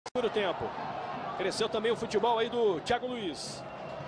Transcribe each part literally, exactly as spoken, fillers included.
Primeiro tempo. Cresceu também o futebol aí do Thiago Luiz.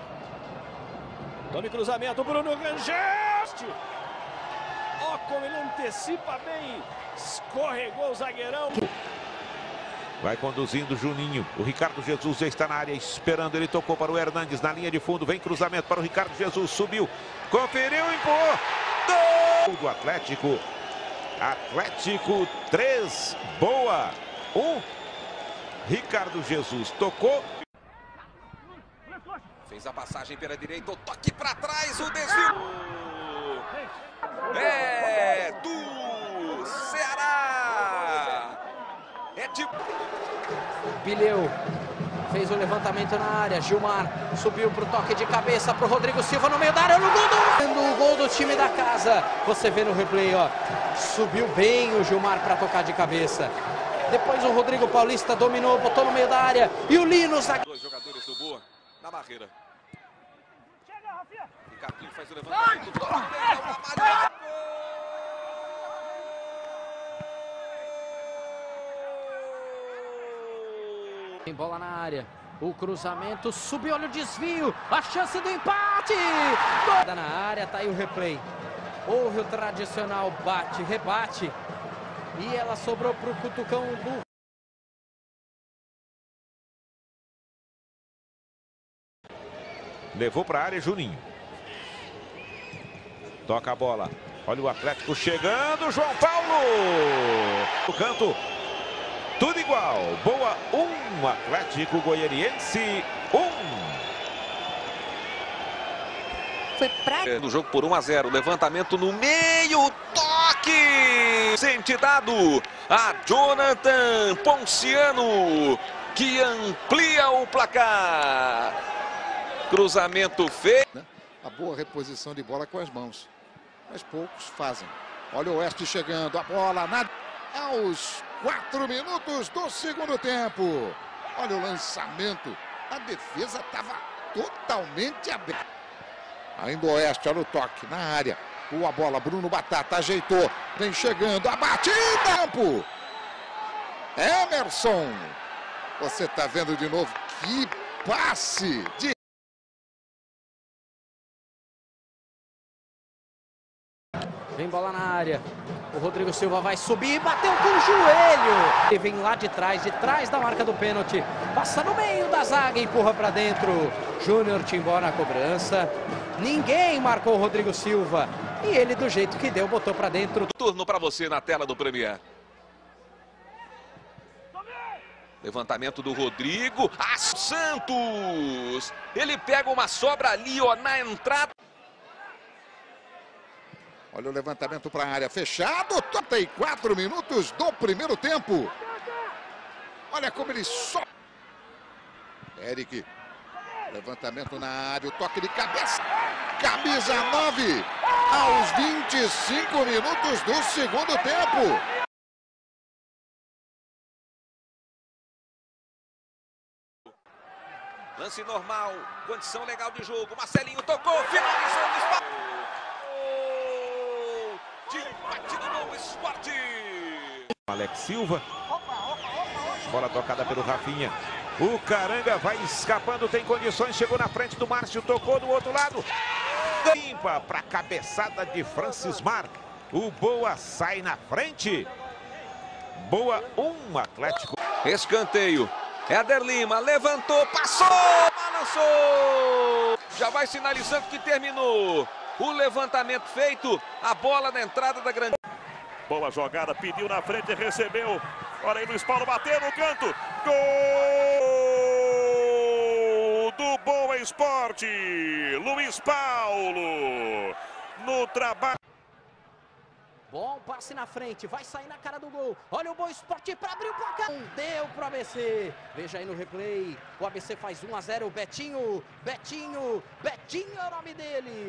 Tome cruzamento, Bruno Rangel. Ó, como ele antecipa bem. Escorregou o zagueirão. Vai conduzindo Juninho. O Ricardo Jesus já está na área esperando. Ele tocou para o Hernandes na linha de fundo. Vem cruzamento para o Ricardo Jesus. Subiu. Conferiu, empurrou. Gol do Atlético. Atlético três. Boa. um. Ricardo Jesus tocou. Fez a passagem pela direita. O toque para trás. O desvio. É do Ceará. É de... Bilheu fez o levantamento na área. Gilmar subiu para o toque de cabeça para o Rodrigo Silva no meio da área. No gol do... o gol do time da casa. Você vê no replay, ó. Subiu bem o Gilmar para tocar de cabeça. Depois o Rodrigo Paulista dominou, botou no meio da área. E o Lino... Dois jogadores do Boa na barreira. Ricardinho faz o levantamento. Tem bola na área. O cruzamento subiu, olha o desvio. A chance do empate. Toda na área, tá aí o replay. Houve o tradicional bate, rebate. E ela sobrou para o Cutucão do... Levou para a área Juninho. Toca a bola. Olha o Atlético chegando. João Paulo. O canto. Tudo igual. Boa um. Atlético Goianiense um. Foi pra... No jogo por um a zero. Levantamento no meio. Toque. Sente dado a Jonathan Ponciano, que amplia o placar. Cruzamento feito. A boa reposição de bola com as mãos. Mas poucos fazem. Olha o Oeste chegando. A bola na... aos quatro minutos do segundo tempo. Olha o lançamento. A defesa estava totalmente aberta. Ainda o Oeste, olha o toque na área. Boa bola, Bruno Batata ajeitou. Vem chegando, abate em tempo. Emerson. Você está vendo de novo. Que passe de... Vem bola na área. O Rodrigo Silva vai subir e bateu com o joelho. Ele vem lá de trás, de trás da marca do pênalti. Passa no meio da zaga e empurra para dentro. Júnior Timbó na cobrança. Ninguém marcou o Rodrigo Silva. E ele, do jeito que deu, botou para dentro. Turno para você na tela do Premier. Levantamento do Rodrigo. Ah, Santos. Ele pega uma sobra ali, ó, na entrada. Olha o levantamento para a área, fechado, trinta e quatro minutos do primeiro tempo. Olha como ele só... Eric, levantamento na área, o toque de cabeça. Camisa nove, aos vinte e cinco minutos do segundo tempo. Lance normal, condição legal de jogo. Marcelinho tocou, finalizou o espaço. De empate no Novo Esporte. Alex Silva. Bola tocada pelo Rafinha. O Caranga vai escapando, tem condições, chegou na frente do Márcio, tocou do outro lado. Limpa para a cabeçada de Francis Mar. O Boa sai na frente. Boa um, Atlético. Escanteio. Éder Lima levantou, passou, balançou. Já vai sinalizando que terminou. O levantamento feito, a bola na entrada da grande... Boa jogada, pediu na frente, recebeu. Olha aí, Luiz Paulo bateu no canto. Gol do Boa Esporte. Luiz Paulo no trabalho. Bom passe na frente, vai sair na cara do gol. Olha o Boa Esporte para abrir o placar. Deu para o A B C. Veja aí no replay. O A B C faz um a zero. Betinho, Betinho, Betinho é o nome dele.